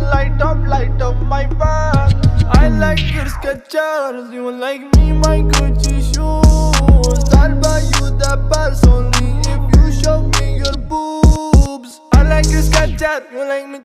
light up my path. I like your Skechers, you like me, my Gucci shoes. I'll buy you the purse only if you show me your boobs. I like your Skechers, you like me.